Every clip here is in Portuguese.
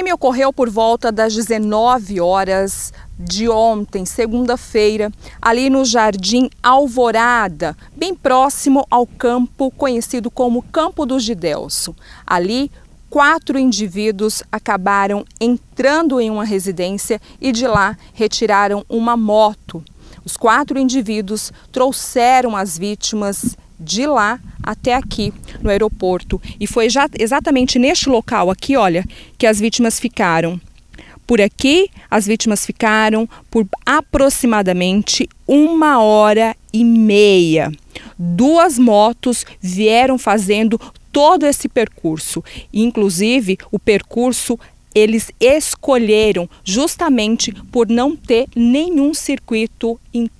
crime ocorreu por volta das 19 horas de ontem, segunda-feira, ali no Jardim Alvorada, bem próximo ao campo conhecido como Campo do Gidelso. Ali, 4 indivíduos acabaram entrando em uma residência e de lá retiraram uma moto. Os 4 indivíduos trouxeram as vítimas de lá até aqui no aeroporto e foi exatamente neste local aqui, olha, que as vítimas ficaram. Por aqui, as vítimas ficaram por aproximadamente 1h30. 2 motos vieram fazendo todo esse percurso. Inclusive, o percurso eles escolheram justamente por não ter nenhum circuito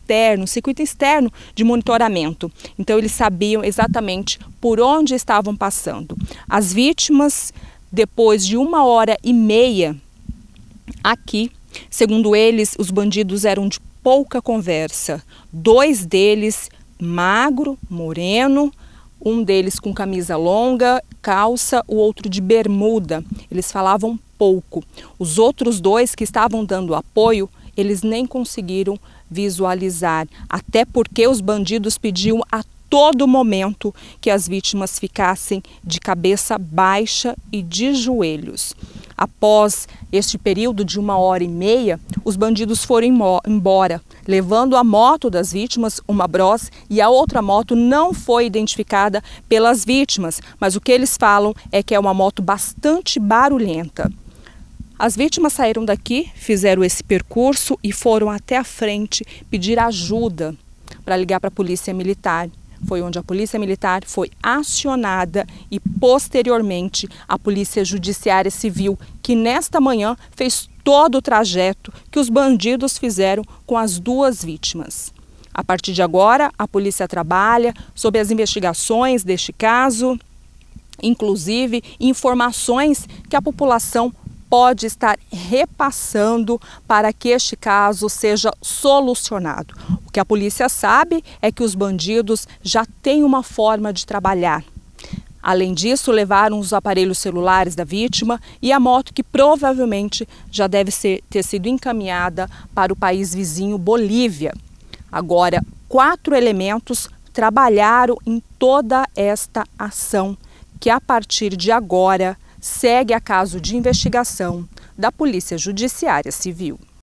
externo de monitoramento. Então, eles sabiam exatamente por onde estavam passando. As vítimas, depois de 1h30 aqui, segundo eles, os bandidos eram de pouca conversa. 2 deles magro, moreno, um deles com camisa longa, calça, o outro de bermuda. Eles falavam pouco. Os outros 2 que estavam dando apoio, eles nem conseguiram visualizar, até porque os bandidos pediam a todo momento que as vítimas ficassem de cabeça baixa e de joelhos. Após este período de 1h30, os bandidos foram embora, levando a moto das vítimas, uma Bros, e a outra moto não foi identificada pelas vítimas, mas o que eles falam é que é uma moto bastante barulhenta. As vítimas saíram daqui, fizeram esse percurso e foram até a frente pedir ajuda para ligar para a Polícia Militar. Foi onde a Polícia Militar foi acionada e, posteriormente, a Polícia Judiciária Civil, que nesta manhã fez todo o trajeto que os bandidos fizeram com as 2 vítimas. A partir de agora, a polícia trabalha sobre as investigações deste caso, inclusive informações que a população pode estar repassando para que este caso seja solucionado. O que a polícia sabe é que os bandidos já têm uma forma de trabalhar. Além disso, levaram os aparelhos celulares da vítima e a moto que provavelmente já deve ter sido encaminhada para o país vizinho Bolívia. Agora, 4 elementos trabalharam em toda esta ação, que a partir de agora segue a caso de investigação da Polícia Judiciária Civil.